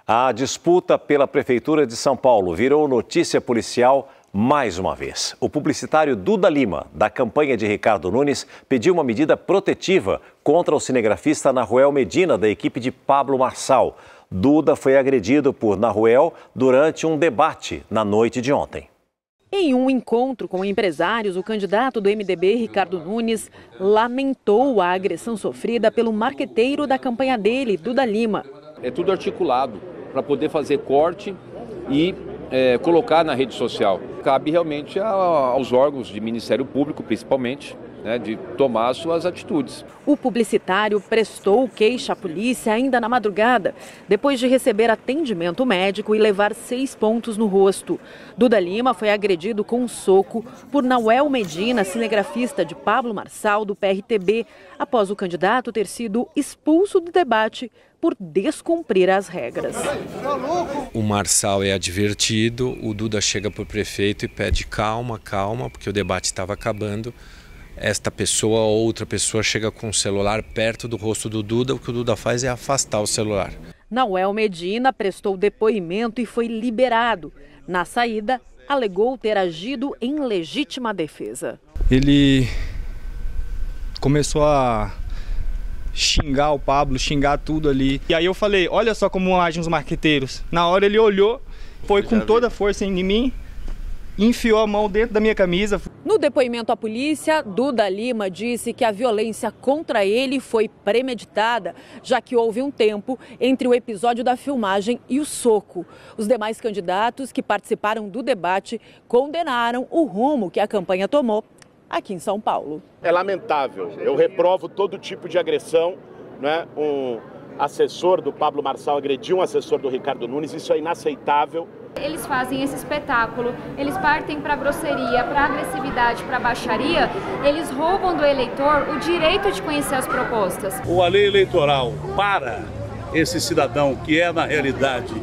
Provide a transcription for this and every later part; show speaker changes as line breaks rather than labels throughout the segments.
A disputa pela Prefeitura de São Paulo virou notícia policial mais uma vez. O publicitário Duda Lima, da campanha de Ricardo Nunes, pediu uma medida protetiva contra o cinegrafista Nahuel Medina, da equipe de Pablo Marçal. Duda foi agredido por Nahuel durante um debate na noite de ontem.
Em um encontro com empresários, o candidato do MDB, Ricardo Nunes, lamentou a agressão sofrida pelo marqueteiro da campanha dele, Duda Lima.
É tudo articulado para poder fazer corte e colocar na rede social. Cabe realmente aos órgãos de Ministério Público, principalmente, de tomar suas atitudes.
O publicitário prestou queixa à polícia ainda na madrugada, depois de receber atendimento médico e levar 6 pontos no rosto. Duda Lima foi agredido com um soco por Nahuel Medina, cinegrafista de Pablo Marçal, do PRTB, após o candidato ter sido expulso do debate por descumprir as regras.
O Marçal é advertido, o Duda chega para o prefeito e pede calma, calma, porque o debate estava acabando. Esta pessoa ou outra pessoa chega com o celular perto do rosto do Duda, o que o Duda faz é afastar o celular.
Nahuel Medina prestou depoimento e foi liberado. Na saída, alegou ter agido em legítima defesa.
Ele começou a xingar o Pablo, xingar tudo ali. E aí eu falei, olha só como agem os marqueteiros. Na hora ele olhou, foi com toda a força em mim, enfiou a mão dentro da minha camisa.
No depoimento à polícia, Duda Lima disse que a violência contra ele foi premeditada, já que houve um tempo entre o episódio da filmagem e o soco. Os demais candidatos que participaram do debate condenaram o rumo que a campanha tomou aqui em São Paulo.
É lamentável, eu reprovo todo tipo de agressão, né? Um assessor do Pablo Marçal agrediu um assessor do Ricardo Nunes, isso é inaceitável.
Eles fazem esse espetáculo, eles partem para a grosseria, para a agressividade, para a baixaria, eles roubam do eleitor o direito de conhecer as propostas.
A lei eleitoral para esse cidadão que é, na realidade,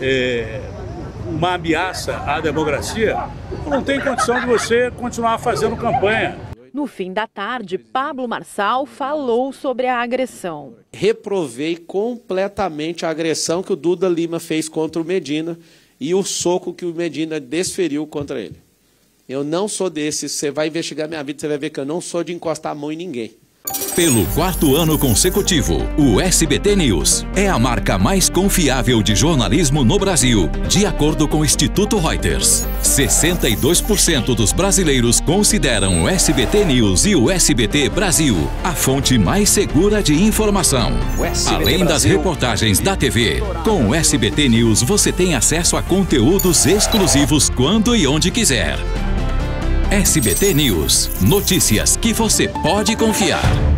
uma ameaça à democracia, não tem condição de você continuar fazendo campanha.
No fim da tarde, Pablo Marçal falou sobre a agressão.
Reprovei completamente a agressão que o Duda Lima fez contra o Medina e o soco que o Medina desferiu contra ele. Eu não sou desses, você vai investigar minha vida, você vai ver que eu não sou de encostar a mão em ninguém.
Pelo 4º ano consecutivo, o SBT News é a marca mais confiável de jornalismo no Brasil, de acordo com o Instituto Reuters. 62% dos brasileiros consideram o SBT News e o SBT Brasil a fonte mais segura de informação. Além das reportagens da TV, com o SBT News você tem acesso a conteúdos exclusivos quando e onde quiser. SBT News. Notícias que você pode confiar.